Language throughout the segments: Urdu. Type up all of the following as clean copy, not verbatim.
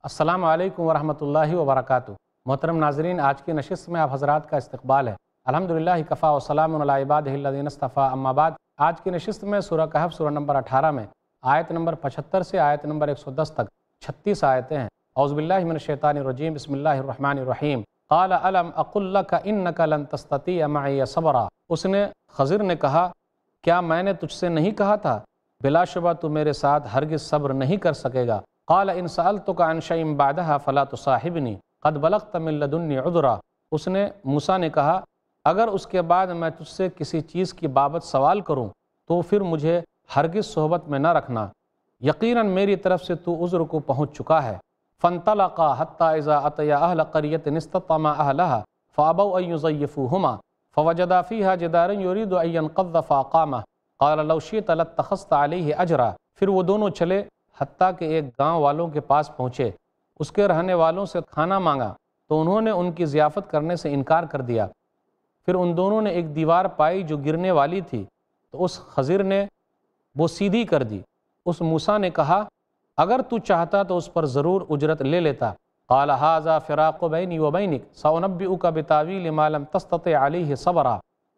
السلام علیکم ورحمۃ اللہ وبرکاتہ۔ محترم ناظرین، آج کی نشست میں آپ حضرات کا استقبال ہے۔ الحمدللہ کفا وسلام علی عبادہ الذین اصطفیٰ، اما بعد۔ آج کی نشست میں سورہ کہف سورہ نمبر 18 میں آیت نمبر 75 سے آیت نمبر 110 تک 36 آیتیں ہیں۔ اعوذ باللہ من الشیطان الرجیم، بسم اللہ الرحمن الرحیم۔ قال الم اقل لک انک لن تستطیع معی صبرا۔ اس نے، خضر نے کہا، کیا میں نے تجھ سے نہیں کہا تھا بلا شبہ تو میرے ساتھ ہرگز صبر نہیں کر سکے گا۔ قال ان سألتک عن شیء بعدها فلا تصاحبنی قد بلغت من لدنی عذرا۔ اس نے، موسیٰ نے کہا، اگر اس کے بعد میں تجھ سے کسی چیز کی بابت سوال کروں تو پھر مجھے ہرگز صحبت میں نہ رکھنا، یقیناً میری طرف سے تو عذر کو پہنچ چکا ہے۔ فانطلقا حتی اذا اتیا اہل قریۃ استطعما اہلہا فابوا ان یضیفوہما فوجدا فیہا جدارا یرید ان ینقض فاقامہ قال لو شئت لاتخذت علیہ اجرا۔ پھر وہ دونوں چلے حتیٰ کہ ایک گاؤں والوں کے پاس پہنچے، اس کے رہنے والوں سے کھانا مانگا تو انہوں نے ان کی ضیافت کرنے سے انکار کر دیا۔ پھر ان دونوں نے ایک دیوار پائی جو گرنے والی تھی، تو اس خضر نے وہ سیدھی کر دی۔ اس موسیٰ نے کہا، اگر تو چاہتا تو اس پر ضرور اجرت لے لیتا۔ قال ھذا فراق بینی و بینک سأنبئک بتاویل ما لم تستطع علیہ صبرا۔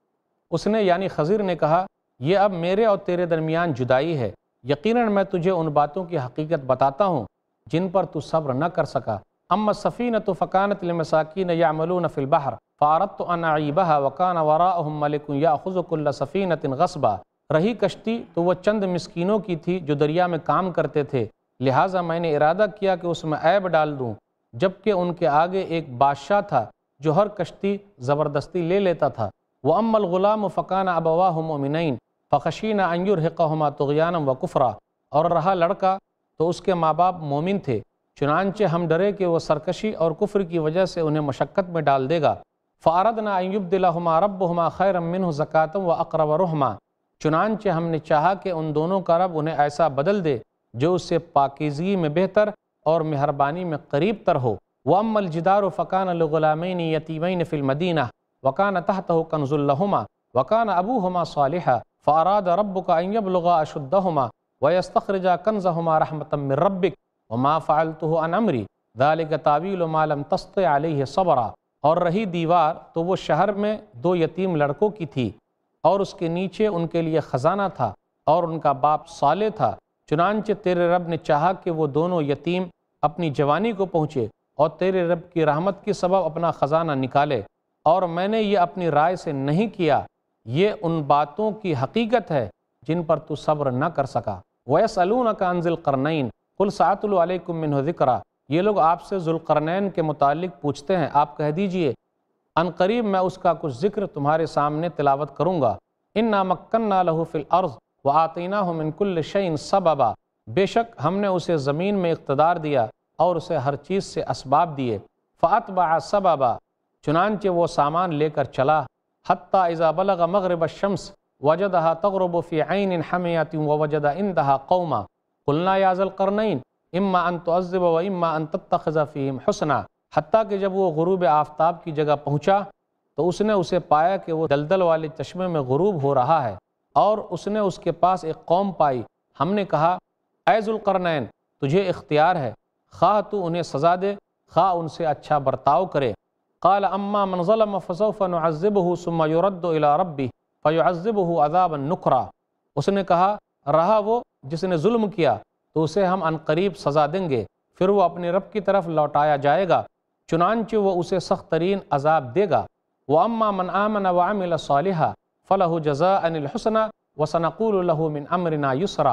اس نے یعنی خضر نے کہا، یہ اب میرے اور تیرے درمیان جدائی ہے، یقیناً میں تجھے ان باتوں کی حقیقت بتاتا ہوں جن پر تو صبر نہ کر سکا۔ اما السفینۃ فکانت لمساکین یعملون فی البحر فاردت ان اعیبھا وکان وراءہم ملک یأخذ کل سفینۃ غصبا۔ رہی کشتی تو وہ چند مسکینوں کی تھی جو دریا میں کام کرتے تھے، لہٰذا میں نے ارادہ کیا کہ اس میں عیب ڈال دوں، جبکہ ان کے آگے ایک بادشاہ تھا جو ہر کشتی زبردستی لے لیتا تھا۔ وَأَمَّا الْغُلَامُ فَكَانَ أَبَوَاهُ مُؤْمِنَيْنِ فَخَشِينَا أَن يُرْهِقَهُمَا طُغْيَانًا وَكُفْرًا۔ اور رہا لڑکا تو اس کے ماں باپ مومن تھے، چنانچہ ہم ڈرے کہ وہ سرکشی اور کفر کی وجہ سے انہیں مشقت میں ڈال دے گا۔ فَأَرَدْنَا أَن يُبْدِلَهُمَا رَبُّهُمَا خَيْرًا مِّنْهُ زَكَاةً وَأَقْرَبَ رُحْمًا۔ چنانچہ ہم نے چاہا کہ ان دونوں کا رب انہیں ایسا بدل دے جو اس سے پاکیزگی میں بہتر اور مہربانی میں قریب تر ہو۔ وَأَمَّا الْجِدَارُ فَكَانَ لِغُلَامَيْنِ يَتِيمَيْنِ فِي الْمَدِينَةِ وَكَانَ تَحْتَهُ كَنْزٌ لَهُمَا وَكَانَ أَبُوهُمَا صَالِحًا فَأَرَادَ رَبُّكَ أَن يَبْلُغَا أَشُدَّهُمَا وَيَسْتَخْرِجَا كَنْزَهُمَا رَحْمَةً مِّن رَّبِّكَ وَمَا فَعَلْتُهُ عَنْ أَمْرِي ذَلِكَ تَأْوِيلُ مَا لَمْ تَسْطِع عَلَيْهِ صَبْرًا۔ اور رہی دیوار تو وہ شہر میں دو یتیم لڑکوں کی تھی، اور اس کے نیچے ان کے لیے خزانہ تھا، اور ان کا باپ صالح تھا۔ چنانچہ تیرے رب نے چاہا کہ وہ دونوں یتیم اپنی جوانی کو پہنچے اور تیرے رب کی رحمت کے سبب اپنا خزانہ نکالے، اور میں نے یہ اپنی رائے سے نہیں کیا، یہ ان باتوں کی حقیقت ہے جن پر تو صبر نہ کر سکا۔ وَيَسْأَلُونَكَ عَنْ ذِي الْقَرْنَيْنِ قُلْ سَأَتْلُو عَلَيْكُم مِّنْهُ ذِكْرًا۔ یہ لوگ آپ سے ذوالقرنین کے متعلق پوچھتے ہیں، آپ کہہ دیجئے ان قریب میں اس کا کچھ ذکر تمہارے سامنے تلاوت کروں گا۔ اِنَّا مَكَّنَّا لَهُ فِي الْأَرْضِ وَآتَيْنَاهُ مِن كُلِّ شَيْءٍ سَبَبًا۔ بے شک ہم نے اسے زمین میں اقتدار دیا اور اسے ہر چیز سے اسباب دیے۔ فَأَتْبَعَ سَبَبًا، چنانچہ وہ سامان لے کر چلا، حتیٰ اذا بلغ مغرب الشمس وجدها تغرب في عين حمية ووجد عندها قوما قلنا يا ذا القرنين اما ان تعذب واما ان تتخذ فيهم حسنا۔ حتیٰ کہ جب وہ غروب آفتاب کی جگہ پہنچا تو اس نے اسے پایا کہ وہ دلدل والے چشمے میں غروب ہو رہا ہے، اور اس نے اس کے پاس ایک قوم پائی۔ ہم نے کہا، اے ذوالقرنین، تجھے اختیار ہے، خواہ تو انہیں سزا دے، خواہ ان سے اچھا برتاؤ کرے۔ قال اما من ظلم فسوف نعذبه ثم يرد الى ربه فيعذبه عذابا نكرا۔ اس نے کہا، رہا وہ جس نے ظلم کیا تو اسے ہم عنقریب سزا دیں گے، پھر وہ اپنے رب کی طرف لوٹایا جائے گا، چنانچہ وہ اسے سخت ترین عذاب دے گا۔ واما من آمن وعمل صالحا فله جزاء الحسنى وسنقول له من امرنا يسرا۔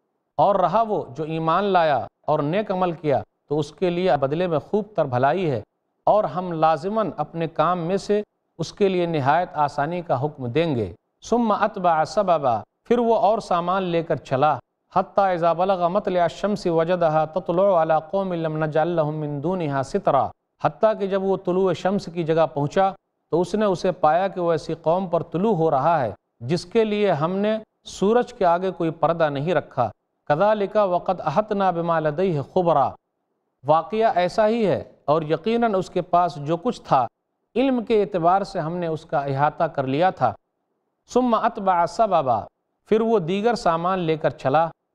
اور رہا وہ جو ایمان لایا اور نیک عمل کیا تو اس کے لیے بدلے میں خوب تر بھلائی ہے، اور ہم لازماً اپنے کام میں سے اس کے لیے نہایت آسانی کا حکم دیں گے۔ ثم اتبع سببا، پھر وہ اور سامان لے کر چلا، حتیٰ اذا بلغ مطلع الشمس وجدها تطلع على قوم لم نجعل لهم من دونها سترا۔ حتیٰ کہ جب وہ طلوع شمس کی جگہ پہنچا تو اس نے اسے پایا کہ وہ ایسی قوم پر طلوع ہو رہا ہے جس کے لیے ہم نے سورج کے آگے کوئی پردہ نہیں رکھا۔ كذلك وقد احطنا بما لديه خبرا۔ واقعہ ایسا ہی ہے، اور یقیناً اس کے پاس جو کچھ تھا علم کے اعتبار سے ہم نے اس کا احاطہ کر لیا تھا۔ ثم اتبع سببا، پھر وہ دیگر سامان لے کر چلا،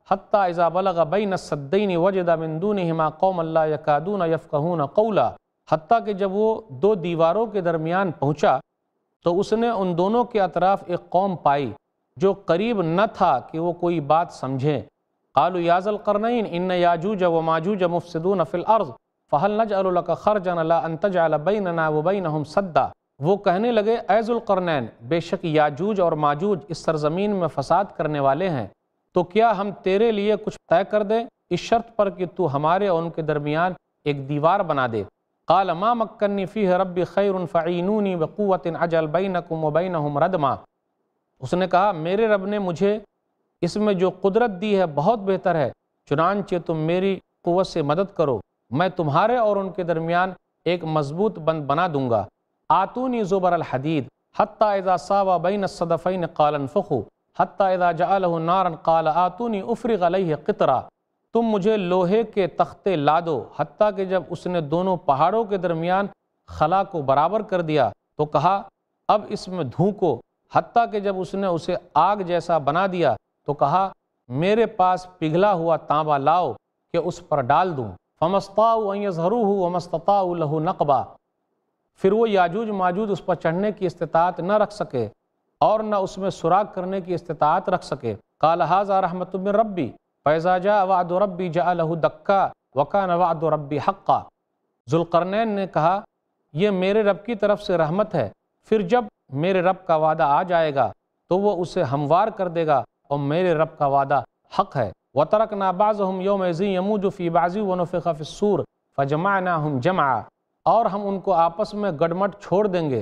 حتی اذا بلغ بین السدین وجد من دونہما قوما لا یکادون یفقہون قولا، حتیٰ کہ جب وہ دو دیواروں کے درمیان پہنچا تو اس نے ان دونوں کے اطراف ایک قوم پائی جو قریب نہ تھا کہ وہ کوئی بات سمجھیں۔ قالوا یا ذا القرنین ان یاجوج وماجوج مفسدون فی الارض فہل نجعل لک خرجا علی ان تجعل بیننا وبینہم سدا۔ وہ کہنے لگے اے ذو القرنین، بے شک یاجوج اور ماجوج اس سرزمین میں فساد کرنے والے ہیں، تو کیا ہم تیرے لیے کچھ طے کر دیں اس شرط پر کہ تو ہمارے اور ان کے درمیان ایک دیوار بنا دے۔ قال ما مکنی فیہ ربی خیر فعینونی بقوۃ اجعل بینکم وبینہم ردما۔ اس نے کہا میرے رب نے مجھے اس میں جو قدرت دی ہے بہت بہتر ہے، چنانچہ تم میری قوت سے مدد کرو، میں تمہارے اور ان کے درمیان ایک مضبوط بند بنا دوں گا۔ آتونی زبر الحدید حتی اذا ساوى بین الصدفین قال انفخوا حتی اذا جعلہ نارا قال آتونی افرغ علیہ قطرا۔ تم مجھے لوہے کے تختے لا دو، حتیٰ کہ جب اس نے دونوں پہاڑوں کے درمیان خلا کو برابر کر دیا تو کہا اب اس میں دھونکو، حتیٰ کہ جب اس نے اسے آگ جیسا بنا دیا تو کہا میرے پاس پگھلا ہوا تانبا لاؤ کہ اس پر ڈال دوں۔ فما استطاعوا ان یظہروہ وما استطاعوا لہ نقبا۔ پھر وہ یاجوج ماجوج اس پر چڑھنے کی استطاعت نہ رکھ سکے اور نہ اس میں سراغ کرنے کی استطاعت رکھ سکے۔ قال ھذا رحمۃ من ربی فاذا جاء وعد ربی جعلہ دکا وکان وعد ربی حقا۔ ذوالقرنین نے کہا یہ میرے رب کی طرف سے رحمت ہے، پھر جب میرے رب کا وعدہ آ جائے گا تو وہ اسے ہموار کر دے گا اور میرے رب کا وعدہ حق ہے۔ وَتَرَكْنَا بَعْضَهُمْ يَوْمَئِذٍ يَمُوجُ فِي بَعْضٍ وَنُفِخَ فِي الصُّورِ فَجَمَعْنَاهُمْ جَمْعًا۔ اور ہم ان کو آپس میں گڑمٹ چھوڑ دیں گے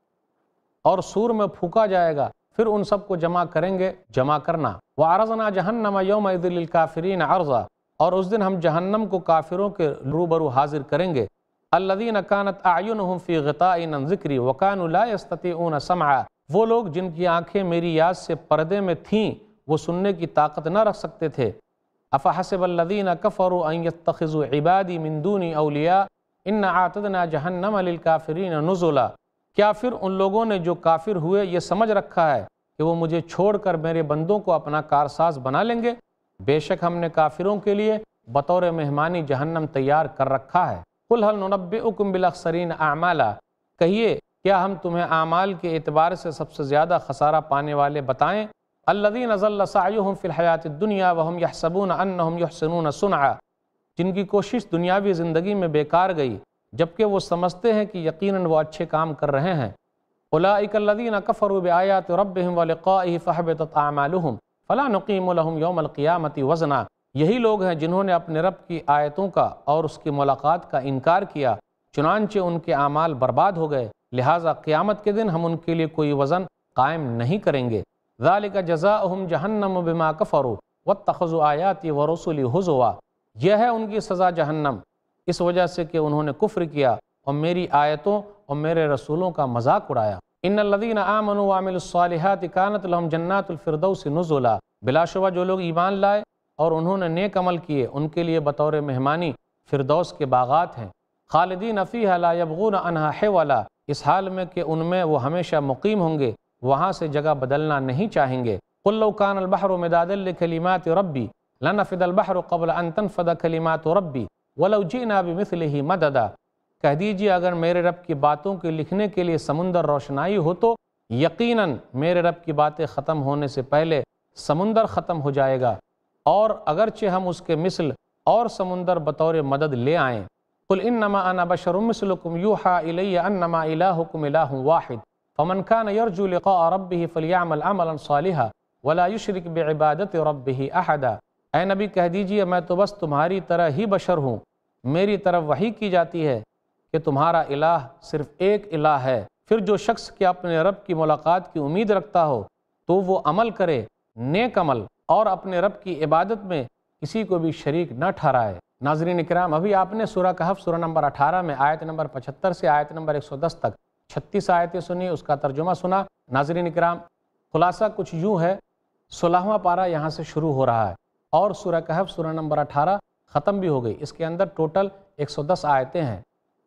اور سور میں پھونکا جائے گا، پھر ان سب کو جمع کریں گے جمع کرنا۔ وَعَرَضْنَا جَهَنَّمَ يَوْمَئِذٍ لِلْكَافِرِينَ عَرْضًا۔ اور اس دن ہم جہنم کو کافروں کے روبرو حاضر کریں گے۔ الَّذِينَ كَانَتْ أَعْيُنُهُمْ فِي غِطَاءٍ عَنْ ذِكْرِي وَكَانُوا لَا يَسْتَطِيعُونَ سَمْعًا۔ وہ لوگ جن کی آنکھیں میری یاد سے پردے میں تھیں، وہ سننے کی طاقت نہ رکھ سکتے تھے۔ افحسب الذین کفروا ان یتخذوا عبادی من دونی اولیاء ان اعتدنا جہنم للکافرین نزلا۔ کیا پھر ان لوگوں نے جو کافر ہوئے یہ سمجھ رکھا ہے کہ وہ مجھے چھوڑ کر میرے بندوں کو اپنا کارساز بنا لیں گے؟ بے شک ہم نے کافروں کے لیے بطور مہمانی جہنم تیار کر رکھا ہے۔ قل هل ننبئکم بالاخسرین اعمالا۔ کہیے کیا ہم تمہیں اعمال کے اعتبار سے سب سے زیادہ خسارہ پانے والے بتائیں؟ الذین ضل سعیہم فی الحیاۃ الدنیا وہم یحسبون انہم یحسنون صنعا۔ جن کی کوشش دنیاوی زندگی میں بیکار گئی جبکہ وہ سمجھتے ہیں کہ یقیناً وہ اچھے کام کر رہے ہیں۔ اولئک الذین کفروا بآیات ربہم ولقائہ فحبطت اعمالہم فلا نقیم لہم یوم القیامۃ وزنا۔ یہی لوگ ہیں جنہوں نے اپنے رب کی آیتوں کا اور اس کی ملاقات کا انکار کیا، چنانچہ ان کے اعمال برباد ہو گئے، لہٰذا قیامت کے دن ہم ان کے لیے کوئی وزن قائم نہیں کریں گے۔ ذالک جزاؤہم جہنم بما کفروا واتخذوا آیاتی ورسلی ہزوا۔ یہ ہے ان کی سزا جہنم اس وجہ سے کہ انہوں نے کفر کیا اور میری آیتوں اور میرے رسولوں کا مذاق اڑایا۔ ان الذین آمنوا وعملوا الصالحات کانت لہم جنات الفردوس نزلا۔ بلا شبہ جو لوگ ایمان لائے اور انہوں نے نیک عمل کیے ان کے لیے بطور مہمانی فردوس کے باغات ہیں۔ خالدین فیہا لا یبغون عنہا حولا۔ اس حال میں کہ ان میں وہ ہمیشہ مقیم ہوں گے، وہاں سے جگہ بدلنا نہیں چاہیں گے۔ قل لو کان البحر مدادا لکلمات ربی لنفد البحر قبل ان تنفد کلمات ربی ولو جئنا بمثلہ مددا۔ کہہ دیجیے اگر میرے رب کی باتوں کے لکھنے کے لیے سمندر روشنائی ہو تو یقیناً میرے رب کی باتیں ختم ہونے سے پہلے سمندر ختم ہو جائے گا، اور اگرچہ ہم اس کے مثل اور سمندر بطور مدد لے آئیں۔ قل انما انا بشر مثلکم یوحى الی انما الہکم الہ واحد فمن كان يرجو لقاء ربه فليعمل عملا صالحا ولا يشرك بعبادت ربه احدا۔ اے نبی کہہ دیجئے میں تو بس تمہاری طرح ہی بشر ہوں، میری طرف وحی کی جاتی ہے کہ تمہارا الہ صرف ایک الہ ہے، پھر جو شخص کہ اپنے رب کی ملاقات کی امید رکھتا ہو تو وہ عمل کرے نیک عمل اور اپنے رب کی عبادت میں کسی کو بھی شریک نہ ٹھہرائے۔ ناظرین اکرام، ابھی آپ نے سورہ کہف سورہ نمبر 18 میں آیت نمبر 75 سے آیت نمبر 110 تک 36 آیتیں سنی، اس کا ترجمہ سنا۔ ناظرین اکرام، خلاصہ کچھ یوں ہے، 16واں پارہ یہاں سے شروع ہو رہا ہے اور سورہ کہف سورہ نمبر 18 ختم بھی ہو گئی۔ اس کے اندر ٹوٹل 110 آیتیں ہیں۔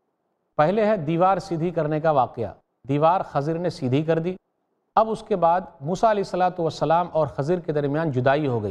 پہلے ہے دیوار سیدھی کرنے کا واقعہ، دیوار خضر نے سیدھی کر دی۔ اب اس کے بعد موسیٰ علیہ السلام اور خضر کے درمیان جدائی ہو گئی،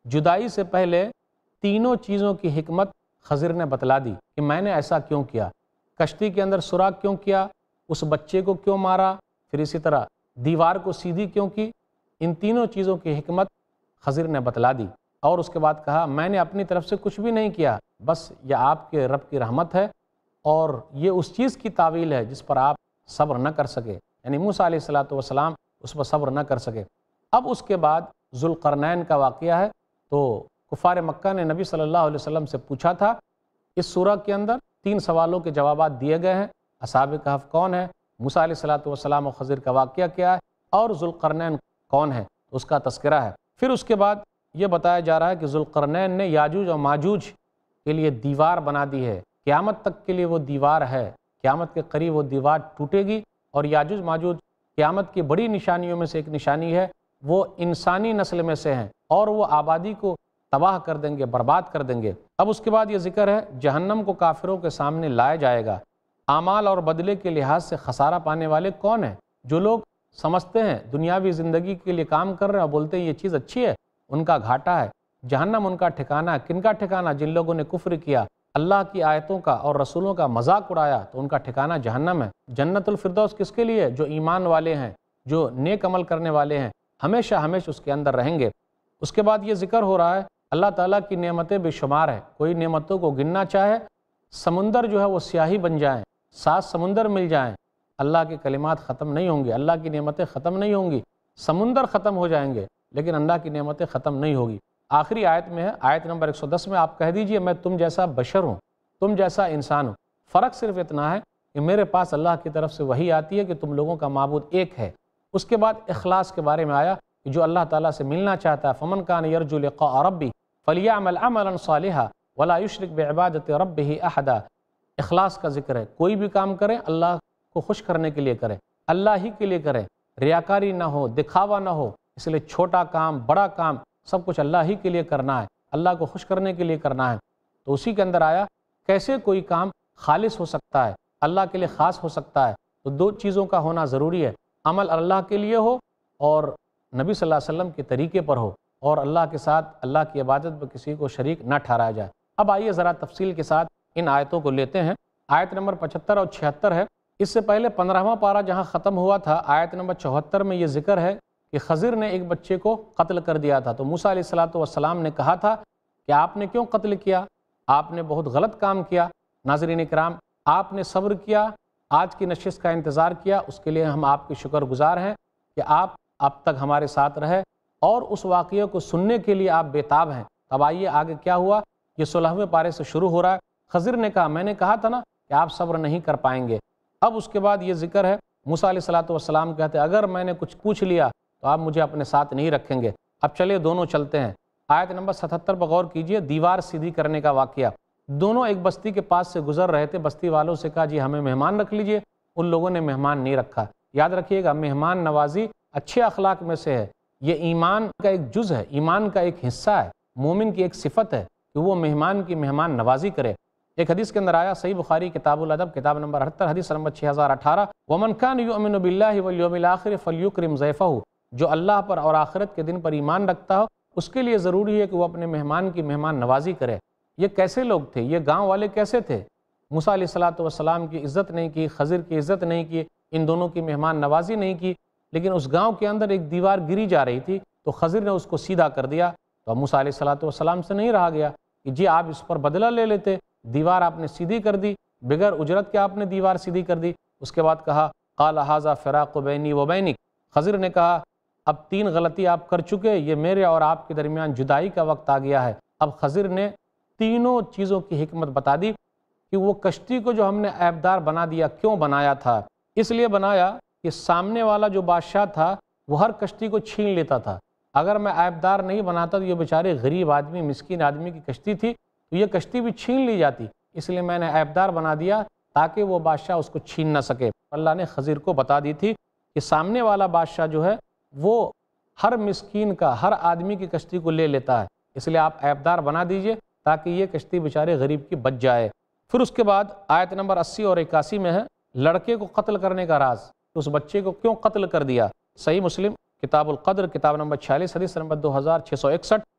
جدائی سے پہلے تینوں چیزوں کی حکمت خضر نے بتلا دی کہ میں نے ایسا کیوں کیا، کشتی کے اندر سوراخ کیوں کیا، اس بچے کو کیوں مارا، پھر اسی طرح دیوار کو سیدھی کیوں کی، ان تینوں چیزوں کی حکمت خضر نے بتلا دی۔ اور اس کے بعد کہا میں نے اپنی طرف سے کچھ بھی نہیں کیا، بس یہ آپ کے رب کی رحمت ہے، اور یہ اس چیز کی تعویل ہے جس پر آپ صبر نہ کر سکے، یعنی موسیٰ علیہ السلام اس پر صبر نہ کر سکے۔ اب اس کے بعد ذوالقرنین کا واقعہ ہے۔ تو کفار مکہ نے نبی صلی اللہ علیہ وسلم سے پوچھا تھا، اس سورہ کے اندر 3 سوالوں کے جوابات دیے گئے ہیں، اصحاب کہف کون ہے، موسیٰ علیہ السلام و خضر کا واقعہ کیا ہے، اور ذوالقرنین کون ہے، اس کا تذکرہ ہے۔ پھر اس کے بعد یہ بتایا جا رہا ہے کہ ذوالقرنین نے یاجوج اور ماجوج کے لیے دیوار بنا دی ہے، قیامت تک کے لیے وہ دیوار ہے، قیامت کے قریب وہ دیوار ٹوٹے گی، اور یاجوج ماجوج قیامت کی بڑی نشانیوں میں سے ایک نشانی ہے، وہ انسانی نسل میں سے ہیں، اور وہ آبادی کو تباہ کر دیں گے، برباد کر دیں گے۔ اب اس کے بعد یہ ذکر ہے جہنم کو کافروں کے سامنے لایا جائے گا۔ اعمال اور بدلے کے لحاظ سے خسارہ پانے والے کون ہیں؟ جو لوگ سمجھتے ہیں دنیاوی زندگی کے لیے کام کر رہے ہیں اور بولتے ہیں یہ چیز اچھی ہے، ان کا گھاٹا ہے۔ جہنم ان کا ٹھکانہ ہے۔ کن کا ٹھکانہ؟ جن لوگوں نے کفر کیا، اللہ کی آیتوں کا اور رسولوں کا مذاق اڑایا، تو ان کا ٹھکانہ جہنم ہے۔ جنت الفردوس کس کے لیے؟ جو ایمان والے ہیں، جو نیک عمل کرنے والے ہیں، ہمیشہ اس کے اندر رہیں گے۔ اس کے بعد یہ ذکر ہو رہا ہے اللہ تعالیٰ کی نعمتیں بے شمار ہیں، کوئی نعمتوں کو گننا چاہے، سمندر جو ہے وہ سیاہی بن جائیں، 7 سمندر مل جائیں، اللہ کے کلمات ختم نہیں ہوں گے، اللہ کی نعمتیں ختم نہیں ہوں گی، سمندر ختم ہو جائیں گے لیکن اللہ کی نعمتیں ختم نہیں ہوگی۔ آخری آیت میں ہے، آیت نمبر 110 میں، آپ کہہ دیجئے میں تم جیسا بشر ہوں، تم جیسا انسان ہوں، فرق صرف اتنا ہے کہ میرے پاس اللہ کی طرف سے وحی آتی ہے کہ تم لوگوں کا معبود ایک ہے۔ اس کے بعد اخلاص کے بارے میں آیا کہ جو اللہ تعالیٰ سے ملنا چاہتا ہے، فمن کان یرجو لقاء ربی فلیعمل عملا صالحا ولا یشرک بعبادۃ ربہ احدا۔ اخلاص کا ذکر ہے، کوئی بھی کام کریں اللہ کو خوش کرنے کے لیے کریں، اللہ ہی کے لیے کریں، ریاکاری نہ ہو، دکھاوا نہ ہو، اس لیے چھوٹا کام بڑا کام سب کچھ اللہ ہی کے لیے کرنا ہے، اللہ کو خوش کرنے کے لیے کرنا ہے۔ تو اسی کے اندر آیا کیسے کوئی کام خالص ہو سکتا ہے، اللہ کے لیے خاص ہو سکتا ہے، تو 2 چیزوں کا ہونا ضروری ہے، عمل اللہ کے لیے ہو اور نبی صلی اللہ علیہ وسلم کے طریقے پر ہو، اور اللہ کے ساتھ اللہ کی عبادت میں کسی کو شریک نہ ٹھہرایا جائے۔ اب آئیے ذرا تفصیل کے ساتھ ان آیتوں کو لیتے ہیں۔ آیت نمبر 75 اور 76 ہے۔ اس سے پہلے 15واں پارہ جہاں ختم ہوا تھا، آیت نمبر 74 میں یہ ذکر ہے کہ خضر نے ایک بچے کو قتل کر دیا تھا، تو موسیٰ علیہ السلام نے کہا تھا کہ آپ نے کیوں قتل کیا، آپ نے بہت غلط کام کیا۔ ناظرین کرام، آپ نے صبر کیا، آج کی نشست کا انتظار کیا، اس کے لیے ہم آپ کے شکر گزار ہیں کہ آپ اب تک ہمارے ساتھ رہے اور اس واقعے کو سننے کے لیے آپ بےتاب ہیں۔ اب آئیے آگے کیا ہوا، یہ 16ویں پارے سے شروع ہو رہا ہے۔ خضر نے کہا میں نے کہا تھا نا کہ آپ صبر نہیں کر پائیں گے۔ اب اس کے بعد یہ ذکر ہے، موسیٰ علیہ السلام کہتے ہیں اگر میں نے کچھ پوچھ لیا تو آپ مجھے اپنے ساتھ نہیں رکھیں گے۔ اب چلے دونوں چلتے ہیں۔ آیت نمبر 77 پر غور کیجئے، دیوار سیدھی کرنے کا واقعہ۔ دونوں ایک بستی کے پاس سے گزر رہے تھے، بستی والوں سے کہا جی ہمیں مہمان رکھ لیجئے، ان لوگوں نے مہمان نہیں رکھا۔ یاد رکھیے گا مہمان نوازی اچھے اخلاق میں سے ہے، یہ ایمان کا ایک جز ہے، ایمان کا ایک حصہ ہے، مومن کی ایک صفت ہے کہ وہ مہمان کی مہمان نوازی کرے۔ ایک حدیث کے اندر آیا، صحیح بخاری کتاب الادب کتاب نمبر 78 حدیث نمبر 6018، وَمَنْ كَانَ يُؤْمِنُ بِاللَّهِ وَالْيَوْمِ الْآخِرِ فَلْيُكْرِمْ ضَيْفَهُ، جو اللہ پر اور آخرت کے دن پر ایمان رکھتا ہو اس کے لیے ضروری ہے کہ وہ اپنے مہمان کی مہمان نوازی کرے۔ یہ کیسے لوگ تھے، یہ گاؤں والے کیسے تھے؟ موسیٰ علیہ السلام کی عزت نہیں کی، خضر کی عزت نہیں کی، ان دونوں کی مہمان نوازی نہیں کی، لیکن اس گاؤں کے اندر ایک دیوار گری جا رہی تھی تو خضر نے اس کو سیدھا کر دیا، تو موسیٰ علیہ السلام سے نہیں رہا گیا کہ جی آپ اس پر بدلہ لے لیتے، دیوار آپ نے سیدھی کر دی، بغیر اجرت کے آپ نے دیوار سیدھی کر دی۔ اس کے بعد کہا قال ھذا فراق بینی و بینک، خضر نے کہا اب 3 غلطی آپ کر چکے، یہ میرے اور آپ کے درمیان جدائی کا وقت آ گیا ہے۔ اب خضر نے تینوں چیزوں کی حکمت بتا دی کہ وہ کشتی کو جو ہم نے عیبدار بنا دیا، کیوں بنایا تھا؟ اس لیے بنایا کہ سامنے والا جو بادشاہ تھا وہ ہر کشتی کو چھین لیتا تھا، اگر میں عیبدار نہیں بناتا تو یہ بیچارے غریب آدمی، مسکین آدمی کی کشتی تھی تو یہ کشتی بھی چھین لی جاتی، اس لیے میں نے عیبدار بنا دیا تاکہ وہ بادشاہ اس کو چھین نہ سکے۔ اللہ نے خضر کو بتا دی تھی کہ سامنے والا بادشاہ جو ہے وہ ہر مسکین کا، ہر آدمی کی کشتی کو لے لیتا ہے، اس لیے آپ عیبدار بنا دیجئے تاکہ یہ کشتی بیچارے غریب کی بچ جائے۔ پھر اس کے بعد آیت نمبر 80 اور 81 میں ہے لڑکے کو قتل کرنے کا راز، تو اس بچے کو کیوں قتل کر دیا؟ صحیح مسلم کتاب القدر کتاب نمبر 46 حدیث نمبر 2661،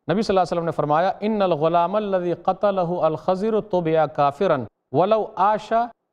نبی صلی اللہ علیہ وسلم نے فرمایا ان الغلام الذی قتلہ الخضر طبع کافرا ولو عاش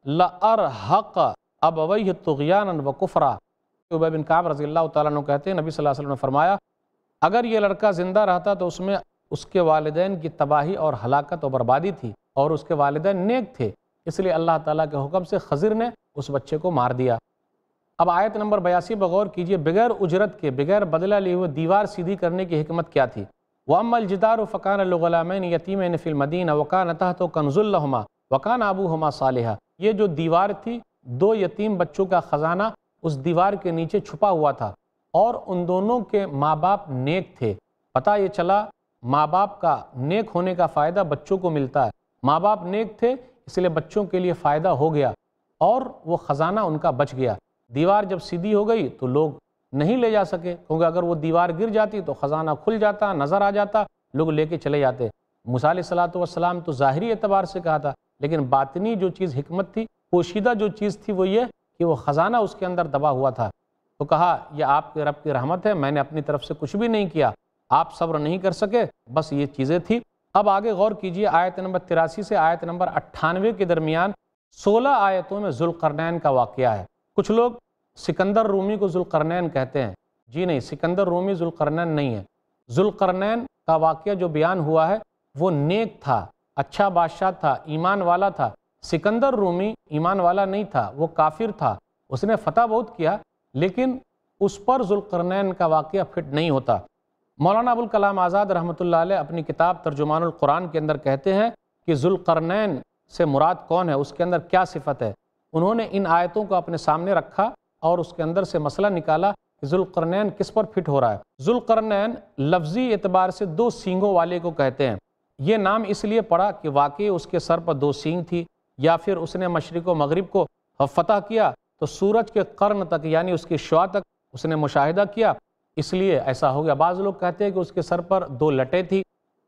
لارحق ابویہ طغیانا وکفرا۔ ابی بن کعب رضی اللہ تعالیٰ عنہ کہتے ہیں نبی صلی اللہ علیہ وسلم نے فرمایا اگر یہ لڑکا زندہ رہتا تو اس میں اس کے والدین کی تباہی اور ہلاکت و بربادی تھی، اور اس کے والدین نیک تھے، اس لیے اللہ تعالیٰ کے حکم سے خضر نے اس بچے کو مار دیا۔ اب آیت نمبر 82 بغور کیجئے، بغیر اجرت کے، بغیر بدلہ لیے ہوئے دیوار سیدھی کرنے کی حکمت کیا تھی؟ وَأَمَّا الْجِدَارُ فَكَانَ لِغُلَامَيْنِ يَتِيمَيْنِ فِي الْمَدِينَةِ وَكَانَ تَحْتَهُ كَنْزٌ لَهُمَا وَكَانَ أَبُوهُمَا صَالِحًا۔ یہ جو دیوار تھی، دو یتیم بچوں کا خزانہ اس دیوار کے نیچے چھپا ہوا تھا، اور ان دونوں کے ماں باپ نیک تھے۔ پتہ یہ چلا ماں باپ کا نیک ہونے کا فائدہ بچوں کو ملتا ہے، ماں باپ نیک تھے اس لیے بچوں کے لیے فائدہ ہو گیا، اور وہ خزانہ ان کا بچ گیا۔ دیوار جب سیدھی ہو گئی تو لوگ نہیں لے جا سکے، کیونکہ اگر وہ دیوار گر جاتی تو خزانہ کھل جاتا، نظر آ جاتا، لوگ لے کے چلے جاتے۔ موسیٰ علیہ السلام تو ظاہری اعتبار سے کہا تھا، لیکن باطنی جو چیز حکمت تھی، پوشیدہ جو چیز تھی وہ یہ کہ وہ خزانہ اس کے اندر دبا ہوا تھا۔ تو کہا یہ آپ کے رب کی رحمت ہے، میں نے اپنی طرف سے کچھ بھی نہیں کیا، آپ صبر نہیں کر سکے، بس یہ چیزیں تھیں۔ اب آگے غور کیجئے، آیت نمبر 83 سے آیت نمبر 98 کے درمیان 16 آیتوں میں ذوالقرنین کا واقعہ ہے۔ کچھ لوگ سکندر رومی کو ذوالقرنین کہتے ہیں، جی نہیں، سکندر رومی ذوالقرنین نہیں ہے۔ ذوالقرنین کا واقعہ جو بیان ہوا ہے وہ نیک تھا، اچھا بادشاہ تھا، ایمان والا تھا۔ سکندر رومی ایمان والا نہیں تھا، وہ کافر تھا، اس نے فتح بہت کیا، لیکن اس پر ذوالقرنین کا واقعہ فٹ نہیں ہوتا۔ مولانا ابوالکلام آزاد رحمۃ اللہ علیہ اپنی کتاب ترجمان القرآن کے اندر کہتے ہیں کہ ذوالقرنین سے مراد کون ہے، اس کے اندر کیا صفت ہے۔ انہوں نے ان آیتوں کو اپنے سامنے رکھا اور اس کے اندر سے مسئلہ نکالا کہ ذوالقرنین کس پر فٹ ہو رہا ہے۔ ذوالقرنین لفظی اعتبار سے دو سینگوں والے کو کہتے ہیں۔ یہ نام اس لیے پڑا کہ واقعی اس کے سر پر دو سینگ تھی، یا پھر اس نے مشرق و مغرب کو فتح کیا تو سورج کے قرن تک یعنی اس کی شعاع تک اس نے مشاہدہ کیا، اس لیے ایسا ہو گیا۔ بعض لوگ کہتے ہیں کہ اس کے سر پر دو لٹیں تھی۔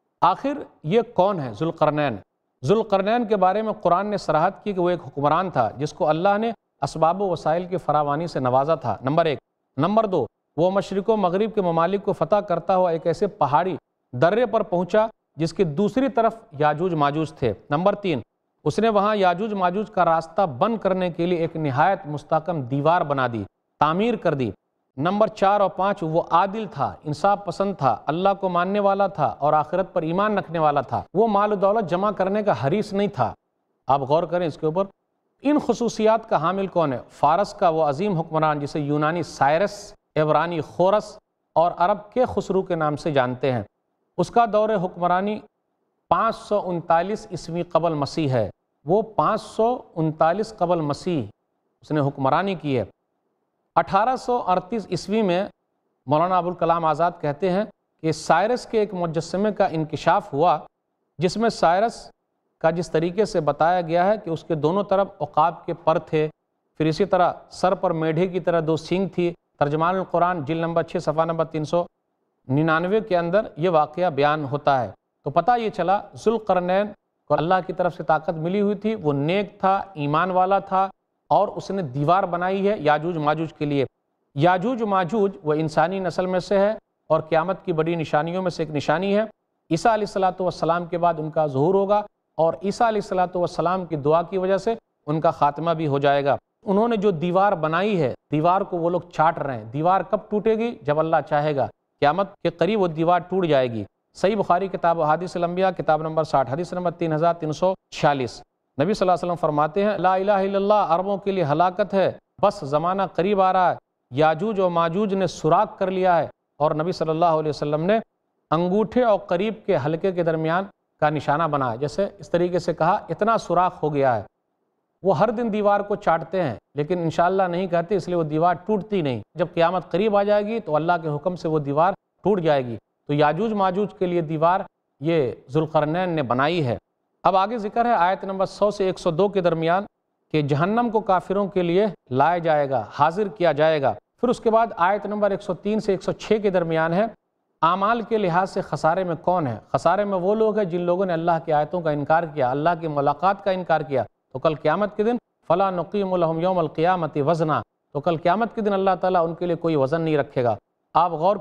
آخر یہ کون ہے ذوالقرنین؟ ذوالقرنین کے بارے میں قرآن نے صراحت کی کہ وہ ایک حکمران تھا جس کو اللہ نے اسباب و وسائل کی فراوانی سے نوازا تھا، نمبر 1۔ نمبر 2، وہ مشرق و مغرب کے ممالک کو فتح کرتا ہوا ایک ایسے پہاڑی درے پر پہنچا جس کی دوسری طرف یاجوج ماجوج تھے۔ نمبر 3، اس نے وہاں یاجوج ماجوج کا راستہ بند کرنے کے لیے ایک نہایت مستحکم دیوار بنا دی، تعمیر کر دی۔ نمبر 4 اور 5، وہ عادل تھا، انصاف پسند تھا، اللہ کو ماننے والا تھا اور آخرت پر ایمان رکھنے والا تھا۔ وہ مال و دولت جمع کرنے کا حریص نہیں تھا۔ آپ غور کریں اس کے اوپر۔ ان خصوصیات کا حامل کون ہے؟ فارس کا وہ عظیم حکمران جسے یونانی سائرس، عبرانی خورس اور عرب کے خسرو کے نام سے جانتے ہیں۔ اس کا دور حکمرانی 539 عیسوی قبل مسیح ہے۔ وہ 539 قبل مسیح اس نے حکمرانی کی ہے۔ 1838 عیسوی میں مولانا ابوالکلام آزاد کہتے ہیں کہ سائرس کے ایک مجسمے کا انکشاف ہوا، جس میں سائرس کا جس طریقے سے بتایا گیا ہے کہ اس کے دونوں طرف عقاب کے پر تھے، پھر اسی طرح سر پر میڈھے کی طرح دو سینگ تھی۔ ترجمان القرآن جلد نمبر 6 صفحہ نمبر 399 کے اندر یہ واقعہ بیان ہوتا ہے۔ تو پتہ یہ چلا ذوالقرنین کو اللہ کی طرف سے طاقت ملی ہوئی تھی، وہ نیک تھا، ایمان والا تھا، اور اس نے دیوار بنائی ہے یاجوج ماجوج کے لیے۔ یاجوج ماجوج وہ انسانی نسل میں سے ہے اور قیامت کی بڑی نشانیوں میں سے ایک نشانی ہے۔ عیسیٰ علیہ السلام کے بعد ان کا ظہور ہوگا، اور عیسیٰ علیہ السلام کی دعا کی وجہ سے ان کا خاتمہ بھی ہو جائے گا۔ انہوں نے جو دیوار بنائی ہے، دیوار کو وہ لوگ چاٹ رہے ہیں۔ دیوار کب ٹوٹے گی؟ جب اللہ چاہے گا، قیامت کے قریب وہ دیوار ٹوٹ جائے گی۔ صحیح بخاری کتاب احادیث الانبیاء کتاب نمبر 60 حدیث نمبر 3346، نبی صلی اللہ علیہ وسلم فرماتے ہیں لا الہ الا اللہ عربوں کے لیے ہلاکت ہے، بس زمانہ قریب آ رہا ہے، یاجوج و ماجوج نے سوراخ کر لیا ہے۔ اور نبی صلی اللہ علیہ وسلم نے انگوٹھے اور قریب کے حلقے کے درمیان کا نشانہ بنایا، جیسے اس طریقے سے کہا اتنا سوراخ ہو گیا ہے۔ وہ ہر دن دیوار کو چاٹتے ہیں لیکن انشاءاللہ نہیں کہتے، اس لیے وہ دیوار ٹوٹتی نہیں۔ جب قیامت قریب آ جائے گی تو اللہ کے حکم سے وہ دیوار ٹوٹ جائے گی۔ تو یاجوج ماجوج کے لیے دیوار یہ ذوالقرنین نے بنائی ہے۔ اب آگے ذکر ہے آیت نمبر 100 سے 102 کے درمیان کہ جہنم کو کافروں کے لیے لایا جائے گا، حاضر کیا جائے گا۔ پھر اس کے بعد آیت نمبر 103 سے 106 کے درمیان ہے اعمال کے لحاظ سے خسارے میں کون ہے؟ خسارے میں وہ لوگ ہیں جن لوگوں نے اللہ کی آیتوں کا انکار کیا، اللہ کی ملاقات کا انکار کیا۔ تو کل قیامت کے دن فَلَا نُقِيمُ لَهُمْ يَوْمَ الْقِيَامَةِ وَزْنًا، تو کل قیامت کے دن اللہ تعالیٰ ان کے لیے کوئی وزن نہیں رکھے گا۔ آپ غور کریں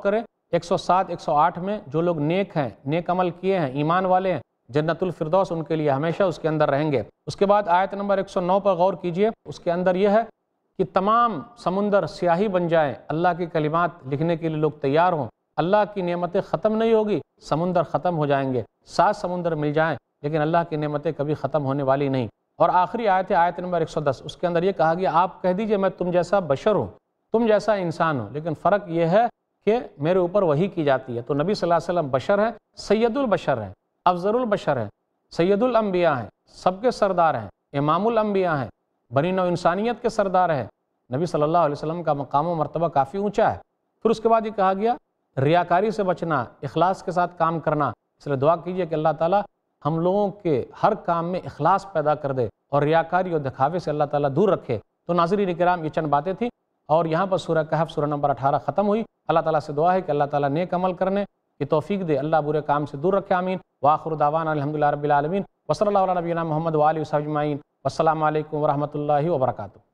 107 108 میں جو لوگ نیک ہیں، نیک عمل کیے ہیں، ایمان والے ہیں، جنت الفردوس ان کے لیے ہمیشہ اس کے اندر رہیں گے۔ اس کے بعد آیت نمبر 109 پر غور کیجئے، اس کے اندر یہ ہے کہ تمام سمندر سیاہی بن جائیں، اللہ کی کلمات لکھنے کے لیے لوگ تیار ہوں، اللہ کی نعمتیں ختم نہیں ہوگی، سمندر ختم ہو جائیں گے، 7 سمندر مل جائیں لیکن اللہ کی نعمتیں کبھی ختم ہونے والی نہیں۔ اور آخری آیت ہے آیت نمبر 110، اس کے اندر یہ کہا گیا آپ کہہ دیجئے میں تم جیسا بشر ہوں، تم جیسا انسان ہوں، لیکن فرق یہ ہے کہ میرے اوپر وحی کی جاتی ہے۔ تو نبی صلی اللہ علیہ وسلم بشر ہیں، سید البشر ہیں، افضل البشر ہیں، سید الانبیاء ہیں، سب کے سردار ہیں، امام الانبیاء ہیں، بنی نوع انسانیت کے سردار ہیں۔ نبی صلی اللہ علیہ وسلم کا مقام و مرتبہ کافی اونچا ہے۔ پھر اس کے بعد یہ کہا گیا ریاکاری سے بچنا، اخلاص کے ساتھ کام کرنا، اس لیے دعا کیجئے کہ اللہ تعالیٰ ہم لوگوں کے ہر کام میں اخلاص پیدا کر دے اور ریاکاری اور دکھاوے سے اللہ تعالیٰ دور رکھے۔ تو ناظرین کرام یہ چند باتیں تھیں اور یہاں پر سورہ کہف سورہ نمبر 18 ختم ہوئی۔ اللہ تعالیٰ سے دعا ہے کہ اللہ تعالیٰ نیک عمل کرنے کی توفیق دے، اللہ برے کام سے دور رکھے، آمین۔ وآخر دعوانا الحمدللہ رب العالمین، وصلی اللہ علی نبینا محمد وآلہ وصحبہ اجمعین، والسلام علیکم ورحمۃ اللہ وبرکاتہ۔